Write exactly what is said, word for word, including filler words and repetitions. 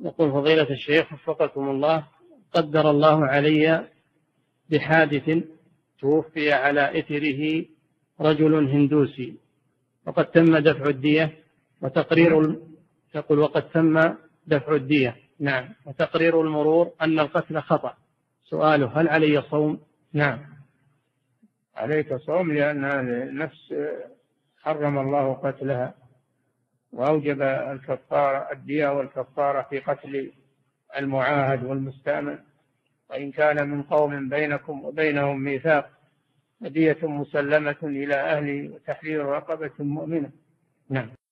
يقول فضيلة الشيخ وفقكم الله، قدر الله علي بحادث توفي على إثره رجل هندوسي، وقد تم دفع الدية وتقرير يقول وقد تم دفع الدية نعم وتقرير المرور أن القتل خطأ. سؤاله هل علي صوم؟ نعم عليك صوم، لأن النفس حرم الله قتلها وأوجب الكفارة الدية والكفارة في قتل المعاهد والمستأمن، وإن كان من قوم بينكم وبينهم ميثاق فدية مسلمة إلى أهله وتحرير رقبة مؤمنة. نعم.